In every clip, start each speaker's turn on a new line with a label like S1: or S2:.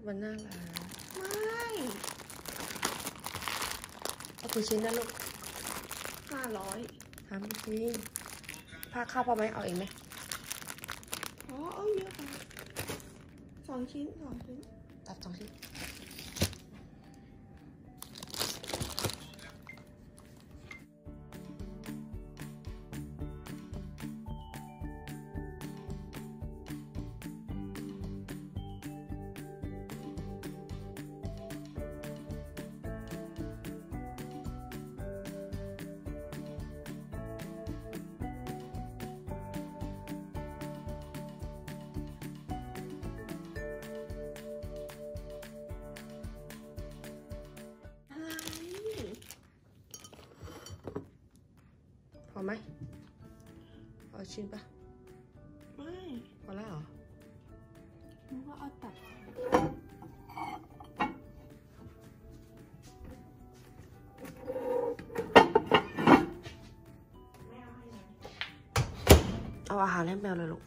S1: มันน่ารัก
S2: ไม่
S1: เอากี่ชิ้นนะลูก
S2: 500
S1: ทำจริงผ้าเข้าพอไหมเอาเองไหม
S2: อ๋อเอาเยอะไป2 ชิ้น
S1: ตัด2 ชิ้นพอไหมเอาชิ้นปะ
S2: ไม่
S1: พอแล้วเหรอ
S2: มึงก็เอาตัด
S1: เอาอาหารให้แมวเลยลูก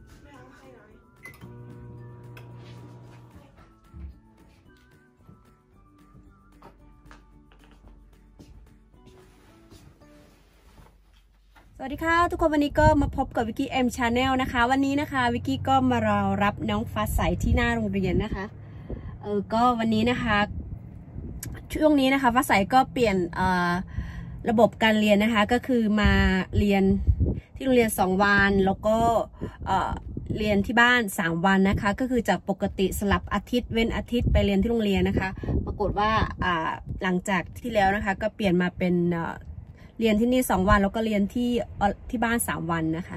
S3: สวัสดีค่ะทุกคนวันนี้ก็มาพบกับวิกกี้เอ็มชาแนลนะคะวันนี้นะคะวิกกี้ก็มารอรับน้องฟ้าใสที่หน้าโรงเรียนนะคะก็วันนี้นะคะช่วงนี้นะคะฟ้าใสก็เปลี่ยนระบบการเรียนนะคะก็คือมาเรียนที่โรงเรียน2 วันแล้วก็เรียนที่บ้าน3 วันนะคะก็คือจากปกติสลับอาทิตย์เว้นอาทิตย์ไปเรียนที่โรงเรียนนะคะปรากฏว่าหลังจากที่แล้วนะคะก็เปลี่ยนมาเป็นเรียนที่นี่2 วันแล้วก็เรียนที่บ้าน3 วันนะคะ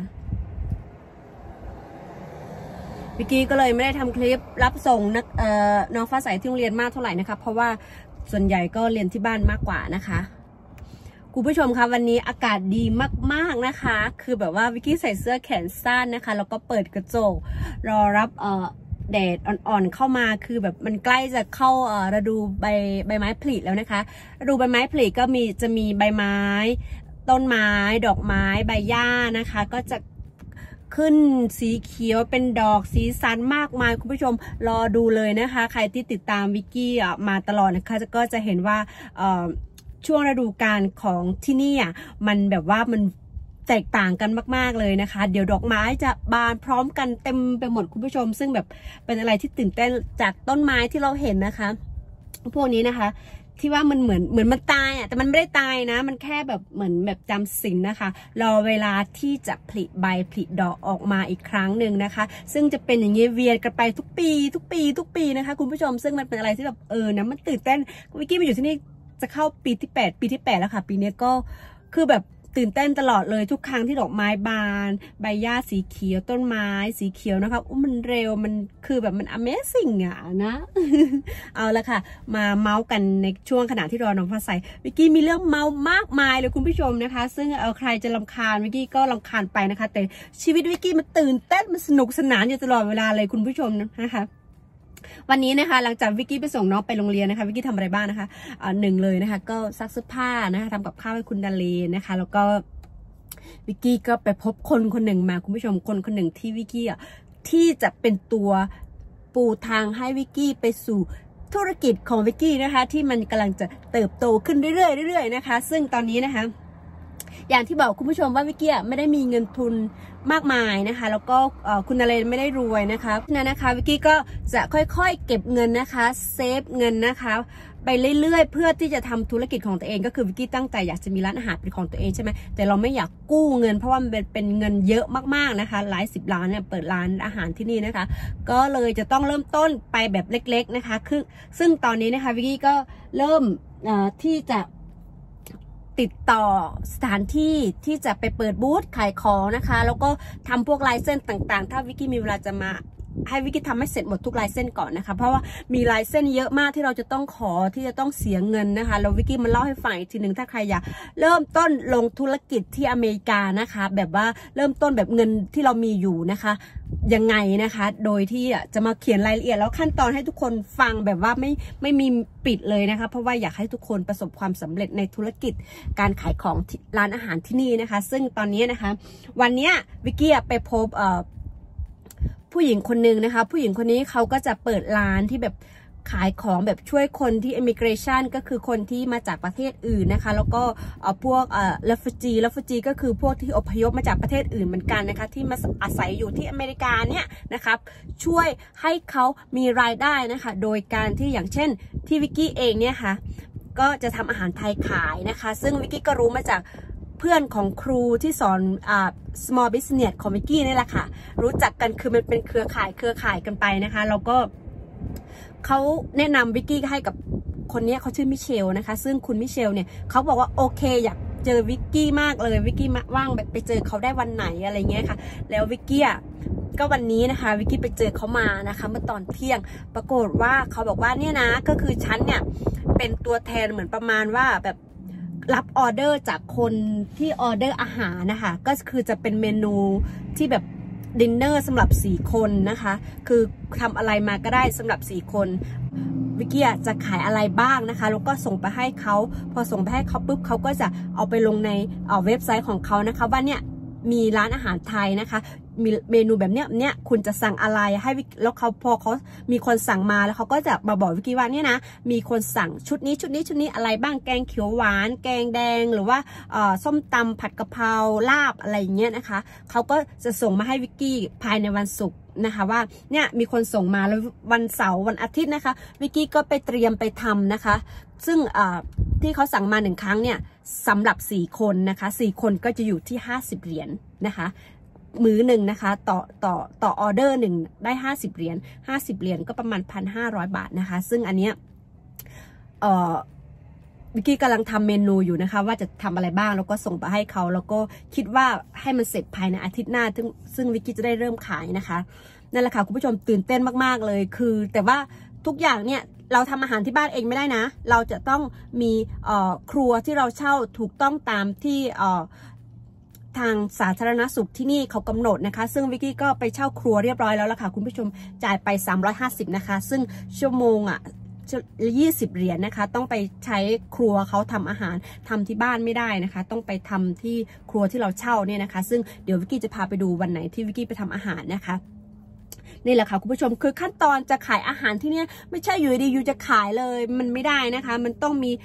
S3: วิกกี้ก็เลยไม่ได้ทำคลิปรับส่งน้องฟ้าใสที่โรงเรียนมากเท่าไหร่นะคะเพราะว่าส่วนใหญ่ก็เรียนที่บ้านมากกว่านะคะคุณผู้ชมคะวันนี้อากาศดีมากๆนะคะคือแบบว่าวิกกี้ใส่เสื้อแขนสั้นนะคะแล้วก็เปิดกระจกรอรับแดดอ่อนๆเข้ามาคือแบบมันใกล้จะเข้าฤดูใบไม้ผลิแล้วนะคะฤดูใบไม้ผลิก็จะมีใบไม้ต้นไม้ดอกไม้ใบหญ้านะคะก็จะขึ้นสีเขียวเป็นดอกสีสันมากมายคุณผู้ชมรอดูเลยนะคะใครที่ติดตามวิกกี้มาตลอดนะคะก็จะเห็นว่าช่วงฤดูกาลของที่นี่มันแบบว่ามันแตกต่างกันมากๆเลยนะคะเดี๋ยวดอกไม้จะบานพร้อมกันเต็มไปหมดคุณผู้ชมซึ่งแบบเป็นอะไรที่ตื่นเต้นจากต้นไม้ที่เราเห็นนะคะพวกนี้นะคะที่ว่ามันเหมือนมันตายแต่มันไม่ได้ตายนะมันแค่แบบเหมือนแบบจำศีลนะคะรอเวลาที่จะผลิใบผลิดอกออกมาอีกครั้งหนึ่งนะคะซึ่งจะเป็นอย่างนี้เวียนกันไปทุกปีนะคะคุณผู้ชมซึ่งมันเป็นอะไรที่แบบนะมันตื่นเต้นวิกกี้มาอยู่ที่นี่จะเข้าปีที่8แล้วค่ะปีนี้ก็คือแบบตื่นเต้นตลอดเลยทุกครั้งที่ดอกไม้บานใบหญ้าสีเขียวต้นไม้สีเขียวนะคะมันเร็วมันคือแบบมัน Amazing นะ เอาละค่ะมาเมาส์กันในช่วงขณะที่รอน้องฟ้าใสวิกกี้มีเรื่องเมามากมายเลยคุณผู้ชมนะคะซึ่งใครจะรำคาญวิกกี้ก็รำคาญไปนะคะแต่ชีวิตวิกกี้มันตื่นเต้นมันสนุกสนานอยู่ตลอดเวลาเลยคุณผู้ชมนะคะวันนี้นะคะหลังจากวิกกี้ไปส่งน้องไปโรงเรียนนะคะวิกกี้ทำอะไรบ้างนะคะ1เลยนะคะก็ซักเสื้อผ้านะคะทำกับข้าวให้คุณดาเลนะคะแล้วก็วิกกี้ก็ไปพบคนหนึ่งมาคุณผู้ชมคนหนึ่งที่วิกกี้ที่จะเป็นตัวปูทางให้วิกกี้ไปสู่ธุรกิจของวิกกี้นะคะที่มันกำลังจะเติบโตขึ้นเรื่อยๆนะคะซึ่งตอนนี้นะคะอย่างที่บอกคุณผู้ชมว่าวิกกี้ไม่ได้มีเงินทุนมากมายนะคะแล้วก็คุณนเรนไม่ได้รวยนะคะเพราะฉะนั้นนะคะวิกกี้ก็จะค่อยๆเก็บเงินนะคะเซฟเงินนะคะไปเรื่อยๆเพื่อที่จะทำธุรกิจของตัวเองก็คือวิกกี้ตั้งใจอยากจะมีร้านอาหารเป็นของตัวเองใช่ไหมแต่เราไม่อยากกู้เงินเพราะว่ามันเป็นเงินเยอะมากๆนะคะหลาย10 ล้านเนี่ยเปิดร้านอาหารที่นี่นะคะก็เลยจะต้องเริ่มต้นไปแบบเล็กๆนะคะซึ่งตอนนี้นะคะวิกกี้ก็เริ่มที่จะติดต่อสถานที่ที่จะไปเปิดบูธขายของนะคะแล้วก็ทำพวกลายเส้นต่างๆถ้าวิกกี้มีเวลาจะมาให้วิกกี้ทำให้เสร็จหมดทุกลายเส้นก่อนนะคะเพราะว่ามีลายเส้นเยอะมากที่เราจะต้องขอที่จะต้องเสียเงินนะคะแล้ววิกกี้มาเล่าให้ฟังอีกทีหนึ่งถ้าใครอยากเริ่มต้นลงธุรกิจที่อเมริกานะคะแบบว่าเริ่มต้นแบบเงินที่เรามีอยู่นะคะยังไงนะคะโดยที่จะมาเขียนรายละเอียดแล้วขั้นตอนให้ทุกคนฟังแบบว่าไม่มีปิดเลยนะคะเพราะว่าอยากให้ทุกคนประสบความสำเร็จในธุรกิจการขายของร้านอาหารที่นี่นะคะซึ่งตอนนี้นะคะวันนี้วิกกี้ไปพบผู้หญิงคนนึงนะคะผู้หญิงคนนี้เขาก็จะเปิดร้านที่แบบขายของแบบช่วยคนที่ immigration ก็คือคนที่มาจากประเทศอื่นนะคะแล้วก็พวกrefugee ก็คือพวกที่อพยพมาจากประเทศอื่นเหมือนกันนะคะที่มาอาศัยอยู่ที่อเมริกาเนี่ยนะครับช่วยให้เขามีรายได้นะคะโดยการที่อย่างเช่นที่วิกกี้เองเนี่ยค่ะก็จะทำอาหารไทยขายนะคะซึ่งวิกกี้ก็รู้มาจากเพื่อนของครูที่สอนsmall business ของวิกกี้นี่แหละค่ะรู้จักกันคือมันเป็นเครือข่ายกันไปนะคะแล้วก็เขาแนะนำวิกกี้ให้กับคนนี้เขาชื่อมิเชลนะคะซึ่งคุณมิเชลเนี่ยเขาบอกว่าโอเคอยากเจอวิกกี้มากเลยวิกกี้ว่างแบบไปเจอเขาได้วันไหนอะไรเงี้ยค่ะแล้ววิกกี้ก็วันนี้นะคะวิกกี้ไปเจอเขามานะคะเมื่อตอนเที่ยงปรากฏว่าเขาบอกว่าเนี่ยนะก็คือฉันเนี่ยเป็นตัวแทนเหมือนประมาณว่าแบบรับออเดอร์จากคนที่ออเดอร์อาหารนะคะก็คือจะเป็นเมนูที่แบบดินเนอร์สำหรับ4 คนนะคะคือทำอะไรมาก็ได้สำหรับ4 คนวิกกี้จะขายอะไรบ้างนะคะแล้วก็ส่งไปให้เขาพอส่งไปให้เขาปุ๊บเขาก็จะเอาไปลงในเว็บไซต์ของเขานะคะว่าเนี่ยมีร้านอาหารไทยนะคะมีเมนูแบบเนี้ยคุณจะสั่งอะไรให้แล้วเขาพอเขามีคนสั่งมาแล้วเขาก็จะมาบอกวิกกี้ว่าเนี่ยนะมีคนสั่งชุดนี้อะไรบ้างแกงเขียวหวานแกงแดงหรือว่าส้มตำผัดกะเพราลาบอะไรอย่างเงี้ยนะคะเขาก็จะส่งมาให้วิกกี้ภายในวันศุกร์นะคะว่าเนี่ยมีคนส่งมาแล้ววันเสาร์วันอาทิตย์นะคะวิกกี้ก็ไปเตรียมไปทำนะคะซึ่งที่เขาสั่งมา1 ครั้งเนี่ยสำหรับ4 คนนะคะ4 คนก็จะอยู่ที่50 เหรียญนะคะมื้อหนึ่งนะคะต่อออเดอร์หนึ่งได้50 เหรียญ50 เหรียญก็ประมาณ 1,500 บาทนะคะซึ่งอันเนี้ยวิกกี้กำลังทำเมนูอยู่นะคะว่าจะทำอะไรบ้างแล้วก็ส่งไปให้เขาแล้วก็คิดว่าให้มันเสร็จภายในอาทิตย์หน้าซึ่งวิกกี้จะได้เริ่มขายนะคะนั่นแหละค่ะคุณผู้ชมตื่นเต้นมากๆเลยคือแต่ว่าทุกอย่างเนี่ยเราทำอาหารที่บ้านเองไม่ได้นะเราจะต้องมีครัวที่เราเช่าถูกต้องตามที่ทางสาธารณสุขที่นี่เขากำหนดนะคะซึ่งวิกกี้ก็ไปเช่าครัวเรียบร้อยแล้วล่ะค่ะคุณผู้ชมจ่ายไป350นะคะซึ่งชั่วโมง20 เหรียญนะคะต้องไปใช้ครัวเขาทำอาหารทำที่บ้านไม่ได้นะคะต้องไปทำที่ครัวที่เราเช่าเนี่ยนะคะซึ่งเดี๋ยววิกกี้จะพาไปดูวันไหนที่วิกกี้ไปทำอาหารนะคะนี่แหละค่ะคุณผู้ชมคือขั้นตอนจะขายอาหารที่นี่ไม่ใช่อยู่ดีอยู่จะขายเลยมันไม่ได้นะคะมันต้องมี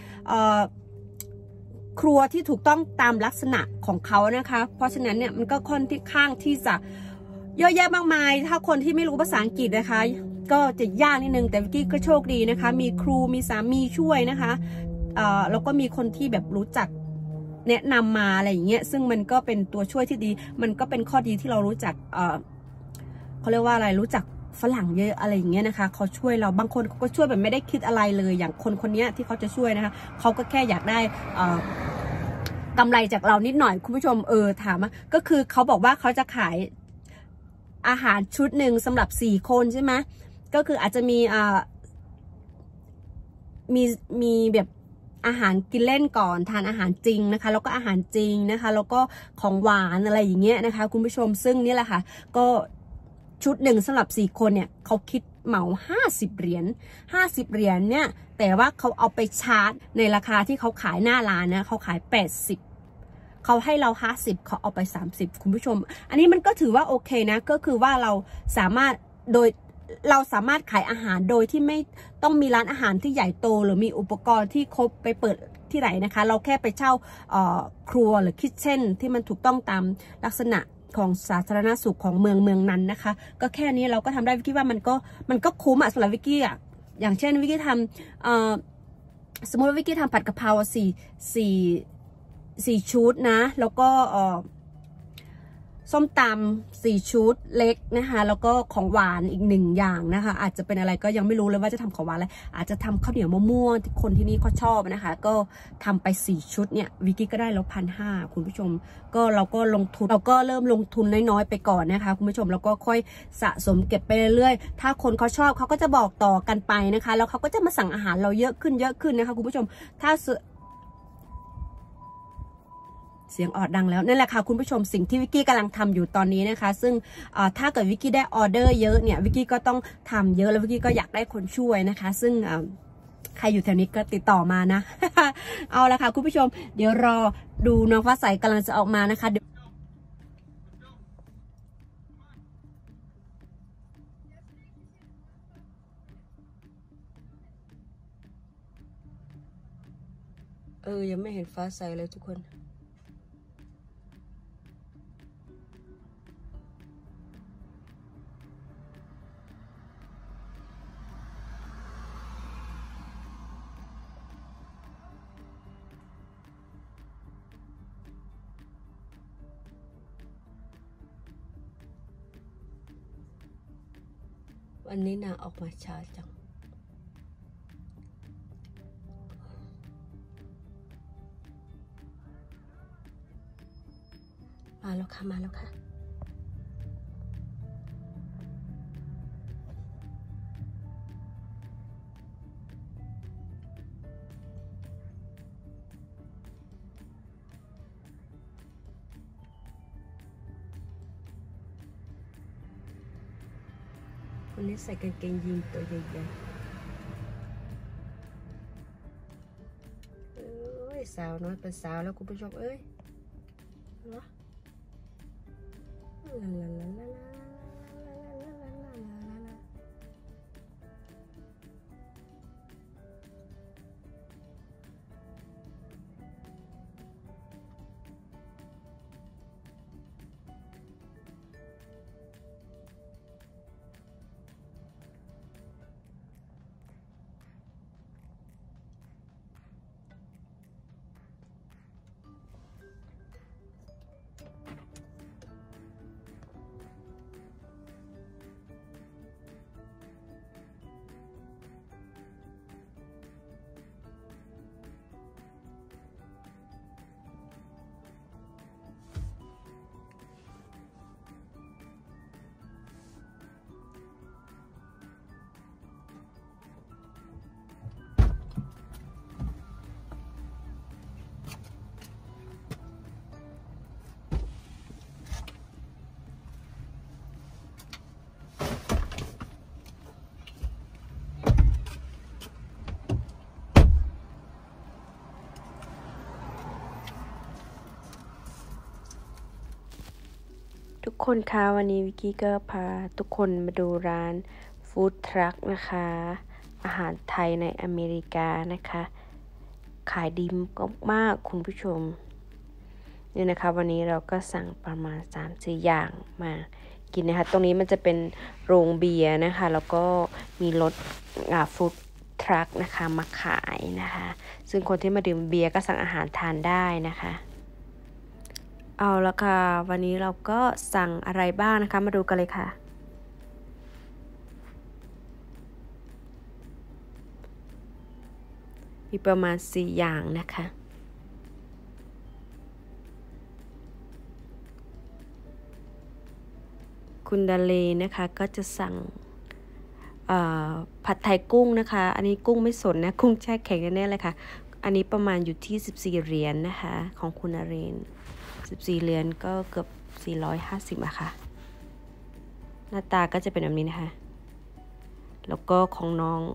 S3: ครัวที่ถูกต้องตามลักษณะของเขานะคะเพราะฉะนั้นเนี่ยมันก็ค่อนข้างที่จะเยอะแยะมากมายถ้าคนที่ไม่รู้ภาษาอังกฤษนะคะก็จะยากนิดนึงแต่วิกกี้ก็โชคดีนะคะมีครูมีสามีช่วยนะคะแล้วก็มีคนที่แบบรู้จักแนะนำมาอะไรอย่างเงี้ยซึ่งมันก็เป็นตัวช่วยที่ดีมันก็เป็นข้อดีที่เรารู้จักเขาเรียกว่าอะไรรู้จักฝรั่งเยอะอะไรอย่างเงี้ยนะคะเขาช่วยเราบางคนเขาก็ช่วยแบบไม่ได้คิดอะไรเลยอย่างคนนี้ที่เขาจะช่วยนะคะเขาก็แค่อยากได้กำไรจากเรานิดหน่อยคุณผู้ชมถามว่าก็คือเขาบอกว่าเขาจะขายอาหารชุดหนึ่งสำหรับ4 คนใช่ไหมก็คืออาจจะมีแบบอาหารกินเล่นก่อนทานอาหารจริงนะคะแล้วก็อาหารจริงนะคะแล้วก็ของหวานอะไรอย่างเงี้ยนะคะคุณผู้ชมซึ่งนี่แหละค่ะก็ชุดหนึ่งสำหรับ4 คนเนี่ยเขาคิดเหมา50 เหรียญ50 เหรียญเนี่ยแต่ว่าเขาเอาไปชาร์จในราคาที่เขาขายหน้าร้านนะเขาขาย80เขาให้เรา50เขาเอาไป30คุณผู้ชมอันนี้มันก็ถือว่าโอเคนะก็คือว่าเราสามารถขายอาหารโดยที่ไม่ต้องมีร้านอาหารที่ใหญ่โตหรือมีอุปกรณ์ที่ครบไปเปิดที่ไหนนะคะเราแค่ไปเช่าครัวหรือคิทเช่นที่มันถูกต้องตามลักษณะของสาธารณสุขของเมืองนั้นนะคะก็แค่นี้เราก็ทำได้วิกกี้ว่ามันก็คุ้มสำหรับวิกกี้อย่างเช่นวิกกี้ทำสมมติว่าวิกกี้ทำผัดกะเพรา4 ชุดนะแล้วก็ส้มตำ4 ชุดเล็กนะคะแล้วก็ของหวานอีก1 อย่างนะคะอาจจะเป็นอะไรก็ยังไม่รู้เลยว่าจะทำของหวานอะไรอาจจะทำข้าวเหนียวมะม่วงที่คนที่นี่เขาชอบนะคะก็ทำไป4 ชุดเนี่ยวิกกี้ก็ได้แล้ว1,500คุณผู้ชมก็เราก็ลงทุนเราก็เริ่มลงทุนน้อยๆไปก่อนนะคะคุณผู้ชมแล้วก็ค่อยสะสมเก็บไปเรื่อยๆถ้าคนเขาชอบเขาก็จะบอกต่อกันไปนะคะแล้วเขาก็จะมาสั่งอาหารเราเยอะขึ้นนะคะคุณผู้ชมถ้าเสียงออดดังแล้วนั่นแหละค่ะคุณผู้ชมสิ่งที่วิกกี้กำลังทำอยู่ตอนนี้นะคะซึ่งถ้าเกิดวิกกี้ได้ออเดอร์เยอะเนี่ยวิกกี้ก็ต้องทำเยอะแล้ววิกกี้ก็อยากได้คนช่วยนะคะซึ่งใครอยู่แถวนี้ก็ติดต่อมานะ เอาละค่ะคุณผู้ชมเดี๋ยวรอดูน้องฟ้าใสกำลังจะออกมานะคะยังไม่เห็นฟ้าใสเลยทุกคนวันนี้นางออกมาช้าจังมาแล้วค่ะมาแล้วค่ะวันนี้ใส่กางเกงยีนตัวใหญ่ๆสาวน้อยเป็นสาวแล้วคุณผู้ชมเอ้ยเหรอทุกคนคะวันนี้วิกกี้ก็พาทุกคนมาดูร้านฟู้ดทรัคนะคะอาหารไทยในอเมริกานะคะขายดีมากคุณผู้ชมนี่นะคะวันนี้เราก็สั่งประมาณ 3-4 อย่างมากินนะคะตรงนี้มันจะเป็นโรงเบียร์นะคะแล้วก็มีรถฟู้ดทรัคนะคะมาขายนะคะซึ่งคนที่มาดื่มเบียร์ก็สั่งอาหารทานได้นะคะเอาละค่ะวันนี้เราก็สั่งอะไรบ้างนะคะมาดูกันเลยค่ะมีประมาณ4อย่างนะคะคุณดาเลนะคะก็จะสั่งผัดไทยกุ้งนะคะอันนี้กุ้งไม่สนนะกุ้งแช่แข็งแน่ๆเลยค่ะอันนี้ประมาณอยู่ที่14 เหรียญ นะคะของคุณอาเรน14 เหรียญก็เกือบ450อะค่ะหน้าตาก็จะเป็นแบบนี้นะคะแล้วก็ของน้อง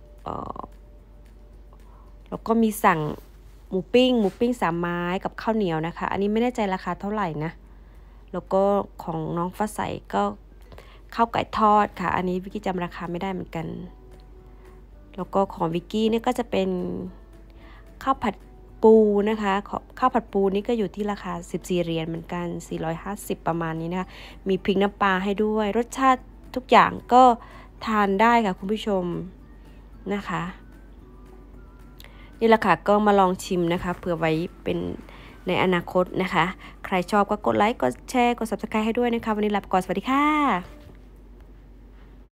S3: แล้วก็มีสั่งหมูปิ้ง3 ไม้กับข้าวเหนียวนะคะอันนี้ไม่แน่ใจราคาเท่าไหร่นะแล้วก็ของน้องฟ้าใสก็ข้าวไก่ทอดค่ะอันนี้วิกกี้จำราคาไม่ได้เหมือนกันแล้วก็ของวิกกี้เนี่ยก็จะเป็นข้าวผัดปูนะคะข้าวผัดปูนี่ก็อยู่ที่ราคา14 เหรียญเหมือนกัน450ประมาณนี้นะคะมีพริกน้ำปลาให้ด้วยรสชาติทุกอย่างก็ทานได้ค่ะคุณผู้ชมนะคะนี่แหละค่ะก็มาลองชิมนะคะเผื่อไว้เป็นในอนาคตนะคะใครชอบก็กดไลค์กดแชร์กด Subscribe ให้ด้วยนะคะวันนี้ลาไปก่อนสวัสดีค่ะ